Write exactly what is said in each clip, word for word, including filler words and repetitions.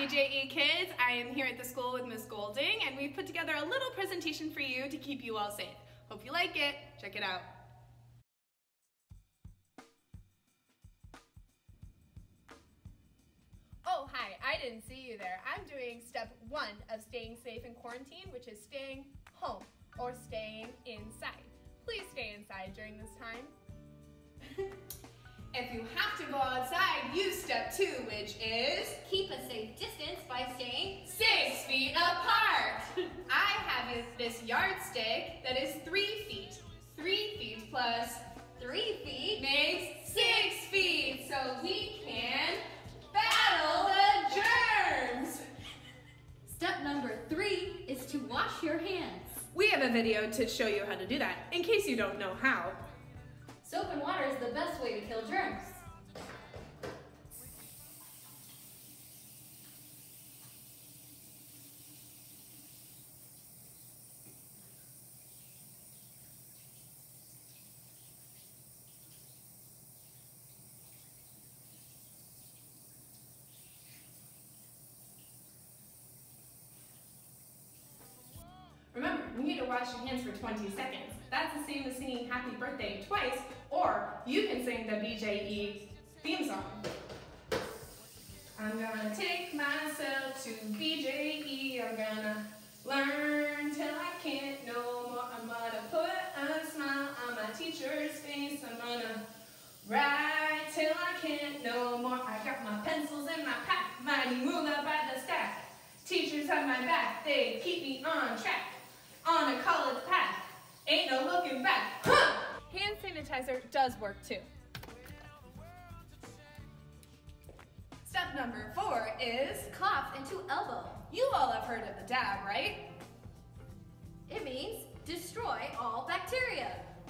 B J E kids, I am here at the school with Miz Golding, and we've put together a little presentation for you to keep you all safe. Hope you like it. Check it out. Oh, hi, I didn't see you there. I'm doing step one of staying safe in quarantine, which is staying home or staying inside. Please stay inside during this time. If you have to go outside, use step two, which is keep a safe distance by staying six feet apart. I have this yardstick that is three feet. Three feet plus three feet makes six feet, so we can battle the germs. Step number three is to wash your hands. We have a video to show you how to do that, in case you don't know how. Soap and water is the best way to kill germs. Remember, you need to wash your hands for twenty seconds. That's the same as singing Happy Birthday twice, or you can sing the B J E theme song. I'm gonna take myself to B J E. I'm gonna learn till I can't no more. I'm gonna put a smile on my teacher's face. I'm gonna write till I can't no more. I got my pencils in my pack, mighty ruler by the stack. Teachers have my back, they keep me on track. On a college path, ain't no looking back. Huh! Hand sanitizer does work too. Step number four is cough into elbow. You all have heard of the dab, right? It means destroy all bacteria.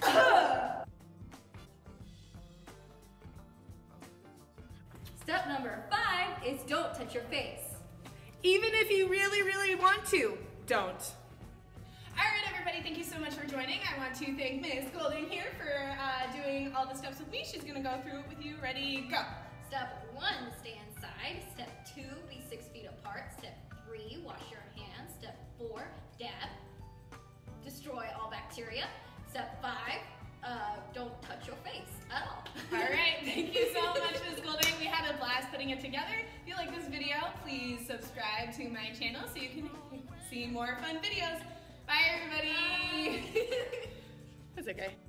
Step number five is don't touch your face. Even if you really, really want to, don't. All right, everybody, thank you so much for joining. I want to thank Miz Golding here for uh, doing all the steps with me. She's gonna go through it with you. Ready, go. Step one, stay inside. Step two, be six feet apart. Step three, wash your hands. Step four, dab. Destroy all bacteria. Step five, uh, don't touch your face at all. All right, thank you so much, Miz Golding. We had a blast putting it together. If you like this video, please subscribe to my channel so you can see more fun videos. Bye, everybody. Bye. That's okay.